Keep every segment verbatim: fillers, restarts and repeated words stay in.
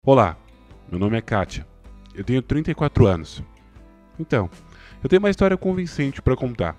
Olá, meu nome é Kátia. Eu tenho trinta e quatro anos. Então, eu tenho uma história convincente para contar.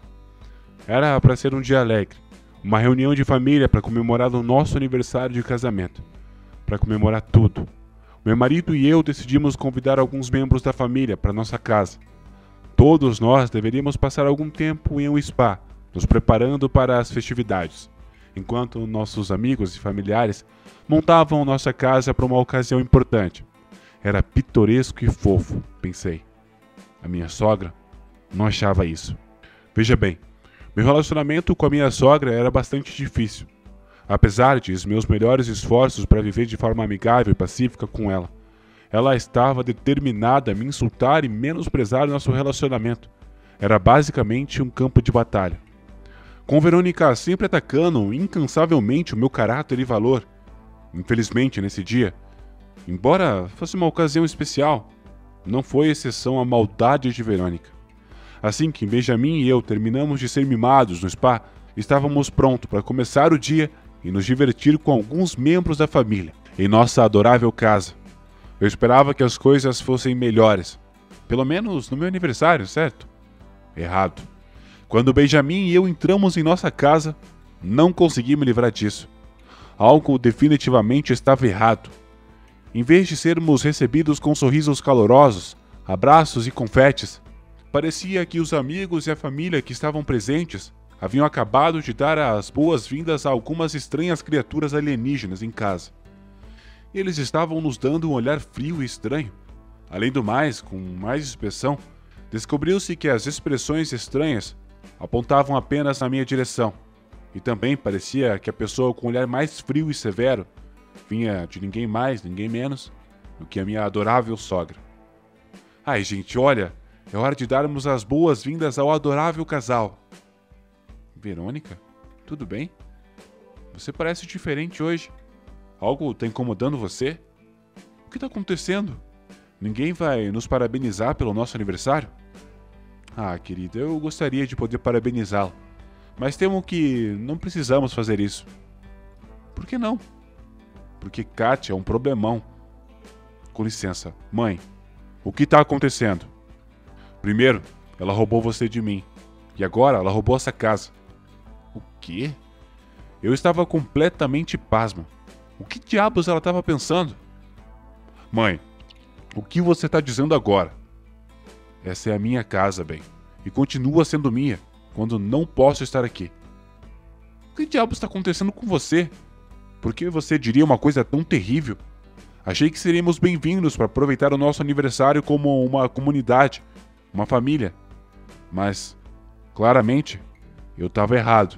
Era para ser um dia alegre, uma reunião de família para comemorar o nosso aniversário de casamento. Para comemorar tudo. Meu marido e eu decidimos convidar alguns membros da família para nossa casa. Todos nós deveríamos passar algum tempo em um spa, nos preparando para as festividades, enquanto nossos amigos e familiares montavam nossa casa para uma ocasião importante. Era pitoresco e fofo, pensei. A minha sogra não achava isso. Veja bem, meu relacionamento com a minha sogra era bastante difícil. Apesar de os meus melhores esforços para viver de forma amigável e pacífica com ela, ela estava determinada a me insultar e menosprezar nosso relacionamento. Era basicamente um campo de batalha. Com Verônica sempre atacando incansavelmente o meu caráter e valor. Infelizmente, nesse dia, embora fosse uma ocasião especial, não foi exceção à maldade de Verônica. Assim que Benjamin e eu terminamos de ser mimados no spa, estávamos prontos para começar o dia e nos divertir com alguns membros da família, em nossa adorável casa. Eu esperava que as coisas fossem melhores, pelo menos no meu aniversário, certo? Errado. Quando Benjamin e eu entramos em nossa casa, não consegui me livrar disso. Algo definitivamente estava errado. Em vez de sermos recebidos com sorrisos calorosos, abraços e confetes, parecia que os amigos e a família que estavam presentes haviam acabado de dar as boas-vindas a algumas estranhas criaturas alienígenas em casa. Eles estavam nos dando um olhar frio e estranho. Além do mais, com mais expressão, descobriu-se que as expressões estranhas apontavam apenas na minha direção, e também parecia que a pessoa com o olhar mais frio e severo vinha de ninguém mais, ninguém menos do que a minha adorável sogra. Ai, gente, olha, é hora de darmos as boas-vindas ao adorável casal. Verônica, tudo bem? Você parece diferente hoje. Algo está incomodando você? O que está acontecendo? Ninguém vai nos parabenizar pelo nosso aniversário? Ah, querida, eu gostaria de poder parabenizá-la, mas temo que não precisamos fazer isso. Por que não? Porque Kátia é um problemão. Com licença, mãe, o que está acontecendo? Primeiro, ela roubou você de mim, e agora ela roubou essa casa. O quê? Eu estava completamente pasmo. O que diabos ela estava pensando? Mãe, o que você está dizendo agora? Essa é a minha casa, bem, e continua sendo minha, quando não posso estar aqui. O que diabos está acontecendo com você? Por que você diria uma coisa tão terrível? Achei que seríamos bem-vindos para aproveitar o nosso aniversário como uma comunidade, uma família. Mas, claramente, eu estava errado.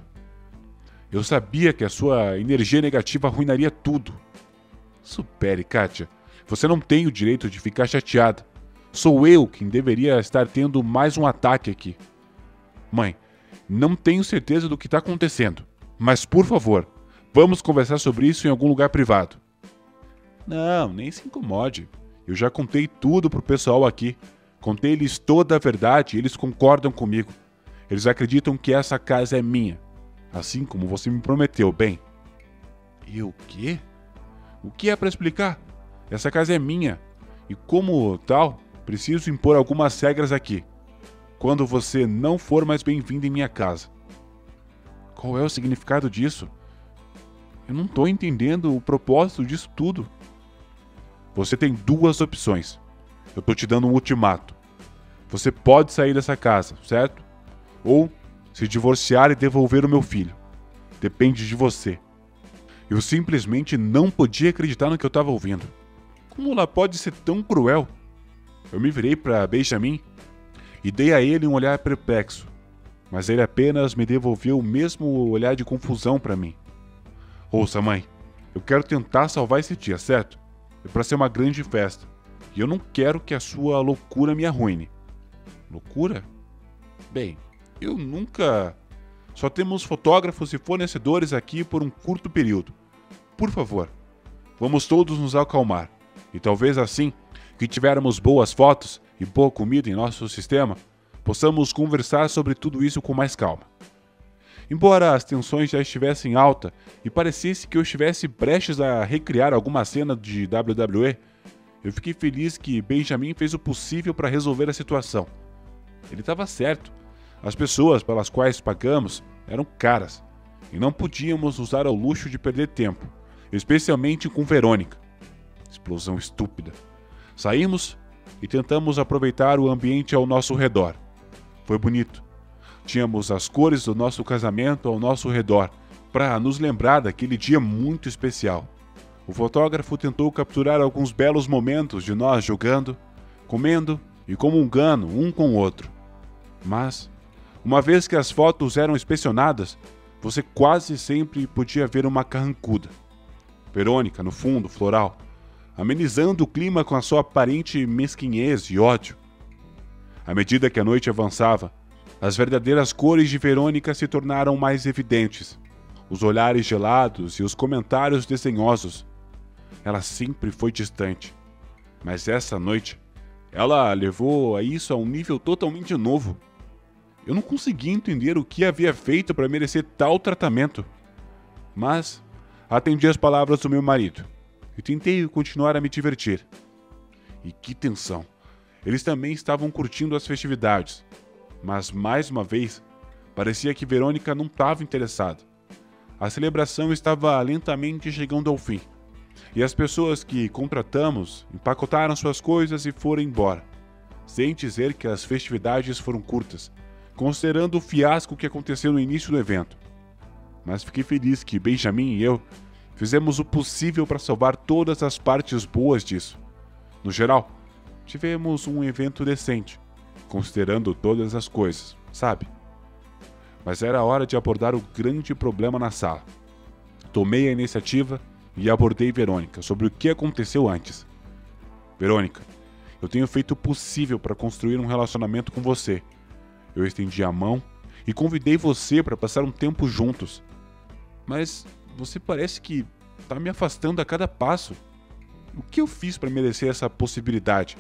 Eu sabia que a sua energia negativa arruinaria tudo. Supere, Kátia. Você não tem o direito de ficar chateada. Sou eu quem deveria estar tendo mais um ataque aqui. Mãe, não tenho certeza do que está acontecendo, mas por favor, vamos conversar sobre isso em algum lugar privado. Não, nem se incomode. Eu já contei tudo pro pessoal aqui. Contei-lhes toda a verdade e eles concordam comigo. Eles acreditam que essa casa é minha, assim como você me prometeu, bem. E o quê? O que é para explicar? Essa casa é minha, e como tal, preciso impor algumas regras aqui. Quando você não for mais bem-vindo em minha casa. Qual é o significado disso? Eu não estou entendendo o propósito disso tudo. Você tem duas opções. Eu estou te dando um ultimato. Você pode sair dessa casa, certo? Ou se divorciar e devolver o meu filho. Depende de você. Eu simplesmente não podia acreditar no que eu estava ouvindo. Como ela pode ser tão cruel? Eu me virei para Benjamin e dei a ele um olhar perplexo, mas ele apenas me devolveu o mesmo olhar de confusão para mim. Ouça, mãe, eu quero tentar salvar esse dia, certo? É para ser uma grande festa, e eu não quero que a sua loucura me arruine. Loucura? Bem, eu nunca... Só temos fotógrafos e fornecedores aqui por um curto período. Por favor, vamos todos nos acalmar. E talvez assim, que tivermos boas fotos e boa comida em nosso sistema, possamos conversar sobre tudo isso com mais calma. Embora as tensões já estivessem alta e parecesse que eu estivesse prestes a recriar alguma cena de W W E, Eu fiquei feliz que Benjamin fez o possível para resolver a situação. Ele estava certo. As pessoas pelas quais pagamos eram caras e não podíamos usar ao luxo de perder tempo, especialmente com Verônica. Explosão estúpida. Saímos e tentamos aproveitar o ambiente ao nosso redor. Foi bonito. Tínhamos as cores do nosso casamento ao nosso redor, para nos lembrar daquele dia muito especial. O fotógrafo tentou capturar alguns belos momentos de nós jogando, comendo e comungando um com o outro. Mas, uma vez que as fotos eram inspecionadas, você quase sempre podia ver uma carrancuda. Verônica, no fundo, floral, amenizando o clima com a sua aparente mesquinhez e ódio. À medida que a noite avançava, as verdadeiras cores de Verônica se tornaram mais evidentes. Os olhares gelados e os comentários desdenhosos. Ela sempre foi distante, mas essa noite, ela levou a isso a um nível totalmente novo. Eu não conseguia entender o que havia feito para merecer tal tratamento. Mas atendi às palavras do meu marido e tentei continuar a me divertir. E que tensão! Eles também estavam curtindo as festividades, mas mais uma vez, parecia que Verônica não estava interessada. A celebração estava lentamente chegando ao fim, e as pessoas que contratamos empacotaram suas coisas e foram embora, sem dizer que as festividades foram curtas, considerando o fiasco que aconteceu no início do evento. Mas fiquei feliz que Benjamin e eu fizemos o possível para salvar todas as partes boas disso. No geral, tivemos um evento decente, considerando todas as coisas, sabe? Mas era hora de abordar o grande problema na sala. Tomei a iniciativa e abordei Verônica sobre o que aconteceu antes. Verônica, eu tenho feito o possível para construir um relacionamento com você. Eu estendi a mão e convidei você para passar um tempo juntos. Mas você parece que está me afastando a cada passo. O que eu fiz para merecer essa possibilidade?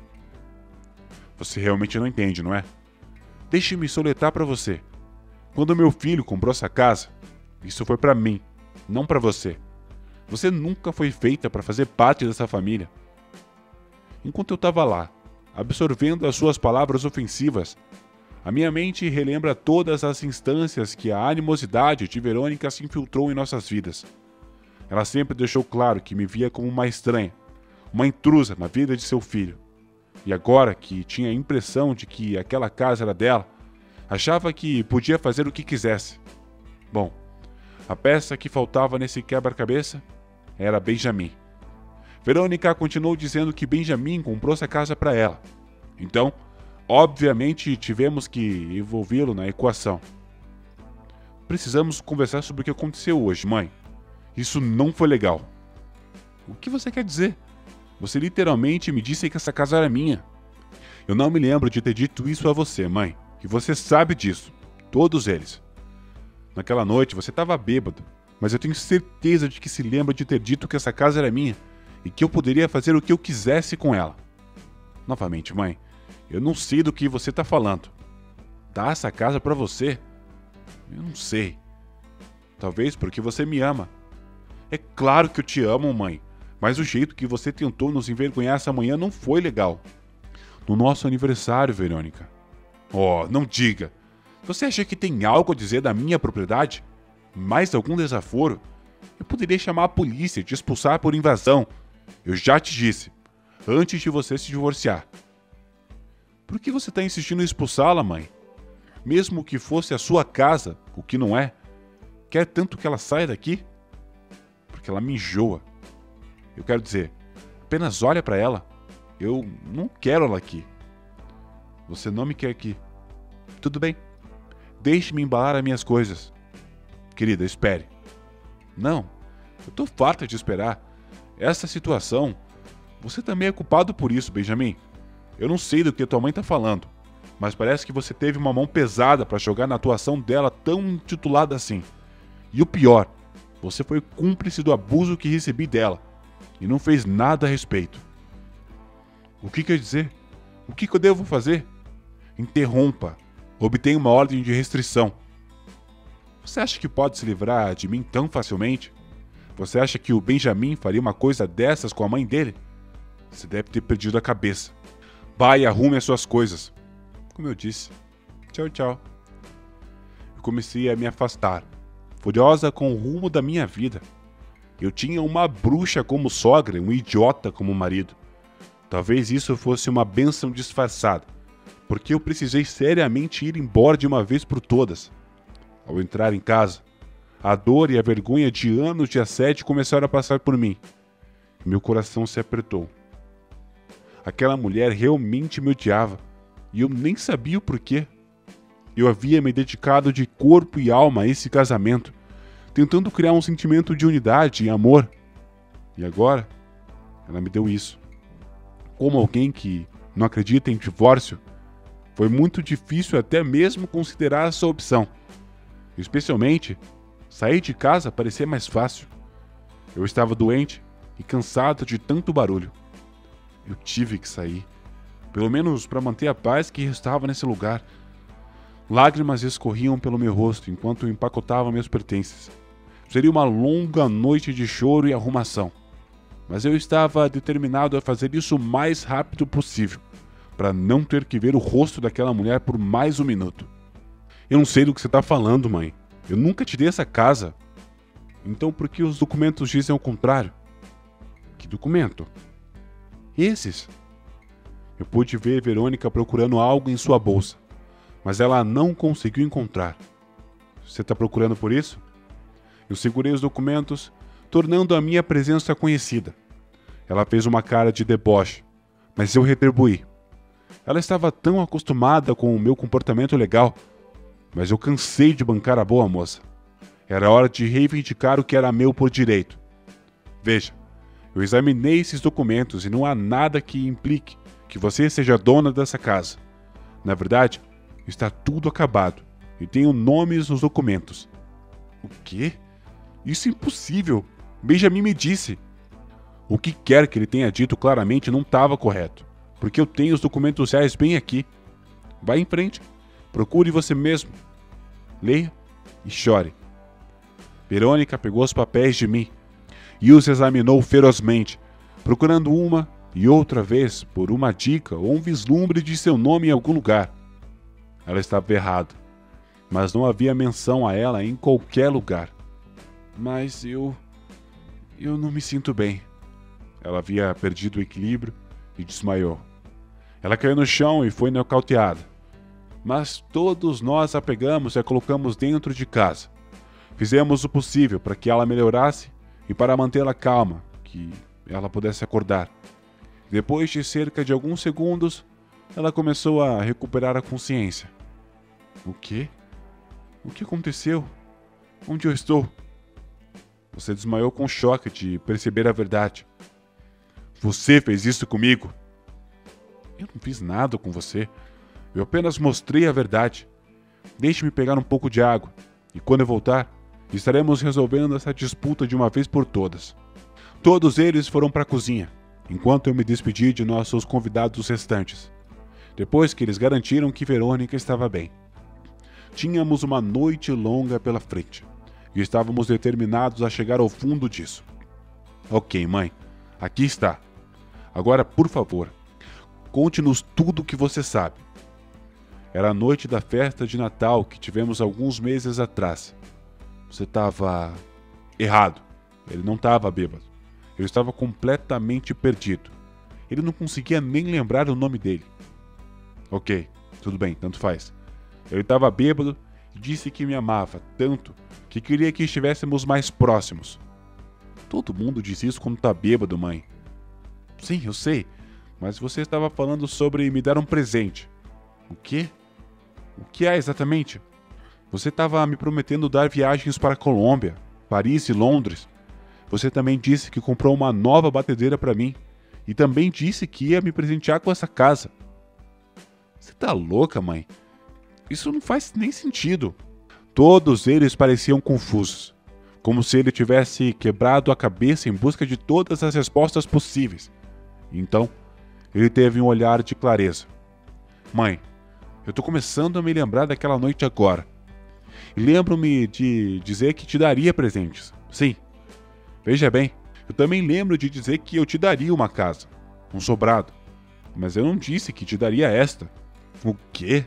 Você realmente não entende, não é? Deixe-me soletar para você. Quando meu filho comprou essa casa, isso foi para mim, não para você. Você nunca foi feita para fazer parte dessa família. Enquanto eu estava lá, absorvendo as suas palavras ofensivas, a minha mente relembra todas as instâncias que a animosidade de Verônica se infiltrou em nossas vidas. Ela sempre deixou claro que me via como uma estranha, uma intrusa na vida de seu filho. E agora que tinha a impressão de que aquela casa era dela, achava que podia fazer o que quisesse. Bom, a peça que faltava nesse quebra-cabeça era Benjamin. Verônica continuou dizendo que Benjamin comprou essa casa para ela. Então, obviamente, tivemos que envolvê-lo na equação. Precisamos conversar sobre o que aconteceu hoje, mãe. Isso não foi legal. O que você quer dizer? Você literalmente me disse que essa casa era minha. Eu não me lembro de ter dito isso a você, mãe. E você sabe disso. Todos eles. Naquela noite você estava bêbado, mas eu tenho certeza de que se lembra de ter dito que essa casa era minha e que eu poderia fazer o que eu quisesse com ela. Novamente, mãe, eu não sei do que você está falando. Dar essa casa para você? Eu não sei. Talvez porque você me ama. É claro que eu te amo, mãe, mas o jeito que você tentou nos envergonhar essa manhã não foi legal. No nosso aniversário, Verônica. Oh, não diga. Você acha que tem algo a dizer da minha propriedade? Mais algum desaforo? Eu poderia chamar a polícia e te expulsar por invasão. Eu já te disse, antes de você se divorciar. Por que você está insistindo em expulsá-la, mãe? Mesmo que fosse a sua casa, o que não é, quer tanto que ela saia daqui? Porque ela me enjoa. Eu quero dizer, apenas olha para ela. Eu não quero ela aqui. Você não me quer aqui. Tudo bem. Deixe-me embalar as minhas coisas. Querida, espere. Não, eu tô farta de esperar. Essa situação, você também é culpado por isso, Benjamin. Eu não sei do que tua mãe tá falando, mas parece que você teve uma mão pesada para jogar na atuação dela tão intitulada assim. E o pior, você foi cúmplice do abuso que recebi dela e não fez nada a respeito. O que quer dizer? O que eu devo fazer? Interrompa. Obtenha uma ordem de restrição. Você acha que pode se livrar de mim tão facilmente? Você acha que o Benjamin faria uma coisa dessas com a mãe dele? Você deve ter perdido a cabeça. Vá e arrume as suas coisas. Como eu disse. Tchau, tchau. Eu comecei a me afastar, furiosa com o rumo da minha vida. Eu tinha uma bruxa como sogra e um idiota como marido. Talvez isso fosse uma bênção disfarçada, porque eu precisei seriamente ir embora de uma vez por todas. Ao entrar em casa, a dor e a vergonha de anos de assédio começaram a passar por mim. Meu coração se apertou. Aquela mulher realmente me odiava, e eu nem sabia o porquê. Eu havia me dedicado de corpo e alma a esse casamento, tentando criar um sentimento de unidade e amor. E agora, ela me deu isso. Como alguém que não acredita em divórcio, foi muito difícil até mesmo considerar essa opção. Especialmente, sair de casa parecia mais fácil. Eu estava doente e cansado de tanto barulho. Eu tive que sair, pelo menos para manter a paz que restava nesse lugar. Lágrimas escorriam pelo meu rosto enquanto eu empacotava meus pertences. Seria uma longa noite de choro e arrumação, mas eu estava determinado a fazer isso o mais rápido possível, para não ter que ver o rosto daquela mulher por mais um minuto. Eu não sei do que você está falando, mãe. Eu nunca te dei essa casa. Então por que os documentos dizem o contrário? Que documento? Esses. Eu pude ver Verônica procurando algo em sua bolsa, mas ela não conseguiu encontrar. Você está procurando por isso? Eu segurei os documentos, tornando a minha presença conhecida. Ela fez uma cara de deboche, mas eu retribuí. Ela estava tão acostumada com o meu comportamento legal, mas eu cansei de bancar a boa moça. Era hora de reivindicar o que era meu por direito. Veja, eu examinei esses documentos e não há nada que implique que você seja dona dessa casa. Na verdade, está tudo acabado e tenho nomes nos documentos. O quê? Isso é impossível. Benjamin me disse. O que quer que ele tenha dito claramente não estava correto, porque eu tenho os documentos reais bem aqui. Vá em frente. Procure você mesmo. Leia e chore. Verônica pegou os papéis de mim e os examinou ferozmente, procurando uma e outra vez por uma dica ou um vislumbre de seu nome em algum lugar. Ela estava errada, mas não havia menção a ela em qualquer lugar. Mas eu... eu não me sinto bem. Ela havia perdido o equilíbrio e desmaiou. Ela caiu no chão e foi nocauteada. Mas todos nós a pegamos e a colocamos dentro de casa. Fizemos o possível para que ela melhorasse e para mantê-la calma, que ela pudesse acordar. Depois de cerca de alguns segundos, ela começou a recuperar a consciência. O quê? O que aconteceu? Onde eu estou? Você desmaiou com choque de perceber a verdade. Você fez isso comigo? Eu não fiz nada com você. Eu apenas mostrei a verdade. Deixe-me pegar um pouco de água, e quando eu voltar, estaremos resolvendo essa disputa de uma vez por todas. Todos eles foram para a cozinha, enquanto eu me despedi de nossos convidados restantes, depois que eles garantiram que Verônica estava bem. Tínhamos uma noite longa pela frente, e estávamos determinados a chegar ao fundo disso. Ok, mãe, aqui está. Agora, por favor, conte-nos tudo o que você sabe. Era a noite da festa de Natal que tivemos alguns meses atrás. Você estava errado. Ele não estava bêbado. Ele estava completamente perdido. Ele não conseguia nem lembrar o nome dele. Ok, tudo bem, tanto faz. Ele estava bêbado e disse que me amava tanto que queria que estivéssemos mais próximos. Todo mundo diz isso quando está bêbado, mãe. Sim, eu sei, mas você estava falando sobre me dar um presente. O quê? O que é exatamente? Você estava me prometendo dar viagens para a Colômbia, Paris e Londres. Você também disse que comprou uma nova batedeira para mim. E também disse que ia me presentear com essa casa. Você tá louca, mãe? Isso não faz nem sentido. Todos eles pareciam confusos, como se ele tivesse quebrado a cabeça em busca de todas as respostas possíveis. Então, ele teve um olhar de clareza. Mãe, eu tô começando a me lembrar daquela noite agora. E lembro-me de dizer que te daria presentes. Sim. Veja bem, eu também lembro de dizer que eu te daria uma casa. um sobrado. Mas eu não disse que te daria esta. O quê?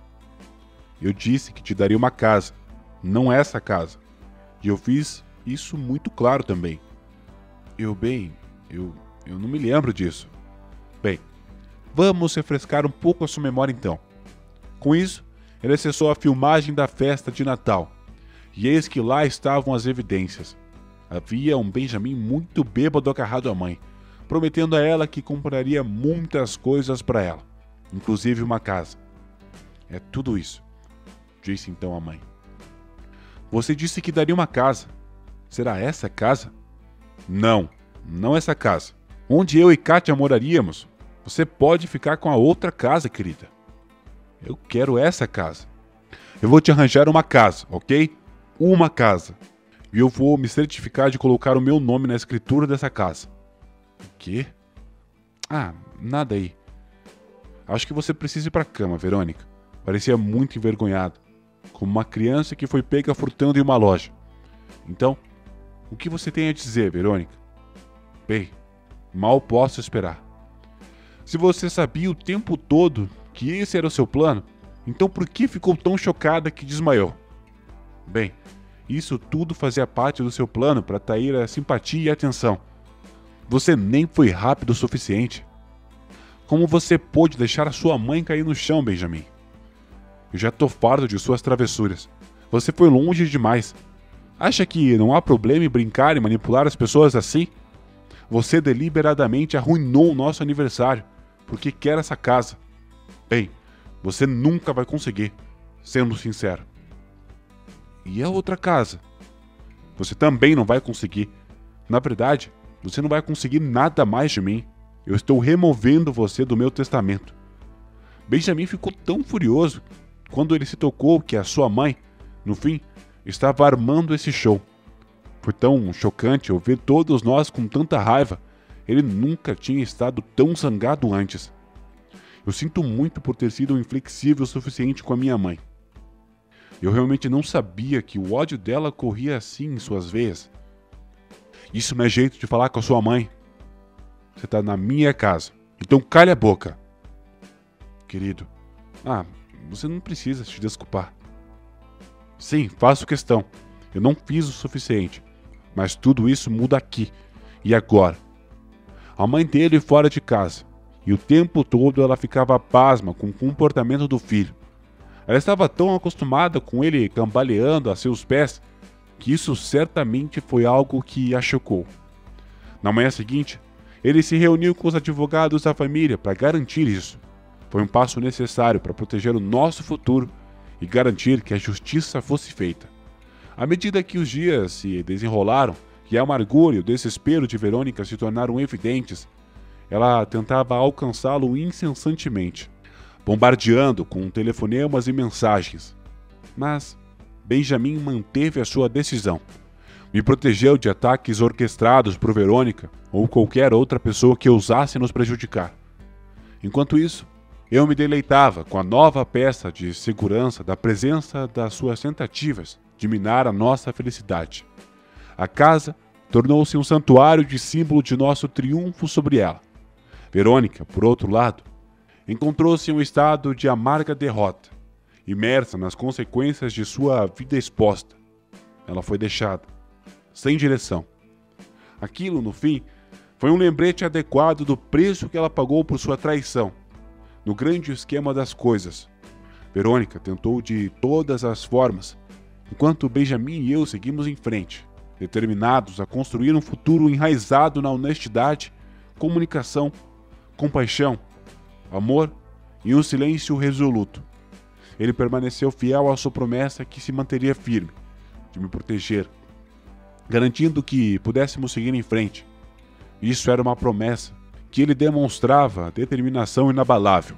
Eu disse que te daria uma casa, não essa casa. E eu fiz isso muito claro também. Eu, bem, eu, eu não me lembro disso. Bem, vamos refrescar um pouco a sua memória então. Com isso, ele acessou a filmagem da festa de Natal. E eis que lá estavam as evidências. Havia um Benjamin muito bêbado agarrado à mãe, prometendo a ela que compraria muitas coisas para ela, inclusive uma casa. É tudo isso, disse então a mãe. Você disse que daria uma casa. Será essa a casa? Não, não essa casa. Onde eu e Kátia moraríamos? Você pode ficar com a outra casa, querida. Eu quero essa casa. Eu vou te arranjar uma casa, ok? Uma casa. E eu vou me certificar de colocar o meu nome na escritura dessa casa. O quê? Ah, nada aí. Acho que você precisa ir pra cama, Verônica. Parecia muito envergonhado, como uma criança que foi pega furtando em uma loja. Então, o que você tem a dizer, Verônica? Bem, mal posso esperar. Se você sabia o tempo todo que esse era o seu plano, então por que ficou tão chocada que desmaiou? Bem, isso tudo fazia parte do seu plano para atrair a simpatia e a atenção. Você nem foi rápido o suficiente. Como você pôde deixar a sua mãe cair no chão, Benjamin? Eu já tô farto de suas travessuras. Você foi longe demais. Acha que não há problema em brincar e manipular as pessoas assim? Você deliberadamente arruinou o nosso aniversário, porque quer essa casa. Bem, você nunca vai conseguir, sendo sincero. E a outra casa? Você também não vai conseguir. Na verdade, você não vai conseguir nada mais de mim. Eu estou removendo você do meu testamento. Benjamin ficou tão furioso quando ele se tocou que a sua mãe, no fim, estava armando esse show. Foi tão chocante ouvir todos nós com tanta raiva. Ele nunca tinha estado tão zangado antes. Eu sinto muito por ter sido inflexível o suficiente com a minha mãe. Eu realmente não sabia que o ódio dela corria assim em suas veias. Isso não é jeito de falar com a sua mãe. Você está na minha casa, então calhe a boca. Querido, ah, você não precisa se desculpar. Sim, faço questão. Eu não fiz o suficiente. Mas tudo isso muda aqui e agora. A mãe dele fora de casa. E o tempo todo ela ficava pasma com o comportamento do filho. Ela estava tão acostumada com ele cambaleando a seus pés que isso certamente foi algo que a chocou. Na manhã seguinte, ele se reuniu com os advogados da família para garantir isso. Foi um passo necessário para proteger o nosso futuro e garantir que a justiça fosse feita. À medida que os dias se desenrolaram e a amargura e o desespero de Verônica se tornaram evidentes, ela tentava alcançá-lo incessantemente, bombardeando com telefonemas e mensagens. Mas Benjamin manteve a sua decisão. Me protegeu de ataques orquestrados por Verônica ou qualquer outra pessoa que ousasse nos prejudicar. Enquanto isso, eu me deleitava com a nova peça de segurança da presença das suas tentativas de minar a nossa felicidade. A casa tornou-se um santuário de símbolo de nosso triunfo sobre ela. Verônica, por outro lado, encontrou-se em um estado de amarga derrota, imersa nas consequências de sua vida exposta. Ela foi deixada, sem direção. Aquilo, no fim, foi um lembrete adequado do preço que ela pagou por sua traição, no grande esquema das coisas. Verônica tentou de todas as formas, enquanto Benjamin e eu seguimos em frente, determinados a construir um futuro enraizado na honestidade, comunicação, compaixão, amor e um silêncio resoluto. Ele permaneceu fiel à sua promessa que se manteria firme, de me proteger, garantindo que pudéssemos seguir em frente. Isso era uma promessa que ele demonstrava determinação inabalável.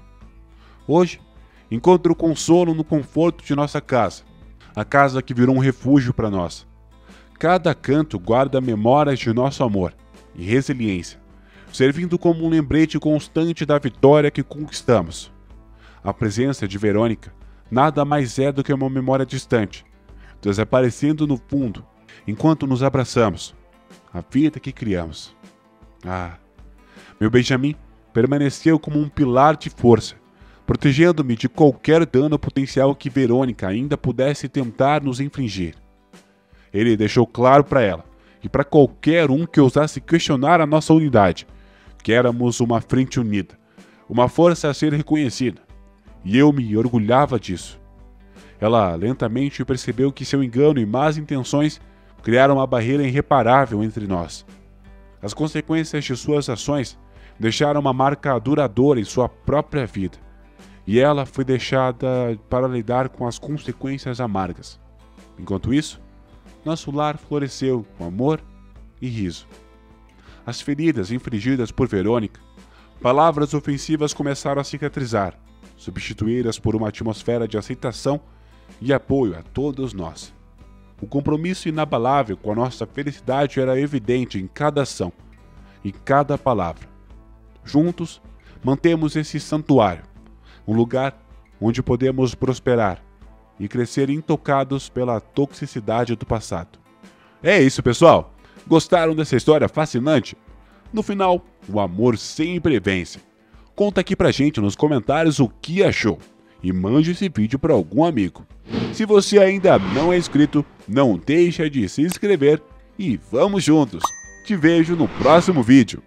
Hoje, encontro consolo no conforto de nossa casa, a casa que virou um refúgio para nós. Cada canto guarda memórias de nosso amor e resiliência, servindo como um lembrete constante da vitória que conquistamos. A presença de Verônica nada mais é do que uma memória distante, desaparecendo no fundo, enquanto nos abraçamos, a vida que criamos. Ah, meu Benjamin permaneceu como um pilar de força, protegendo-me de qualquer dano potencial que Verônica ainda pudesse tentar nos infligir. Ele deixou claro para ela, e para qualquer um que ousasse questionar a nossa unidade, que éramos uma frente unida, uma força a ser reconhecida, e eu me orgulhava disso. Ela lentamente percebeu que seu engano e más intenções criaram uma barreira irreparável entre nós. As consequências de suas ações deixaram uma marca duradoura em sua própria vida, e ela foi deixada para lidar com as consequências amargas. Enquanto isso, nosso lar floresceu com amor e riso. As feridas infligidas por Verônica, palavras ofensivas começaram a cicatrizar, substituídas por uma atmosfera de aceitação e apoio a todos nós. O compromisso inabalável com a nossa felicidade era evidente em cada ação, em cada palavra. Juntos, mantemos esse santuário, um lugar onde podemos prosperar e crescer intocados pela toxicidade do passado. É isso, pessoal! Gostaram dessa história fascinante? No final, o amor sempre vence. Conta aqui pra gente nos comentários o que achou e mande esse vídeo para algum amigo. Se você ainda não é inscrito, não deixa de se inscrever e vamos juntos! Te vejo no próximo vídeo.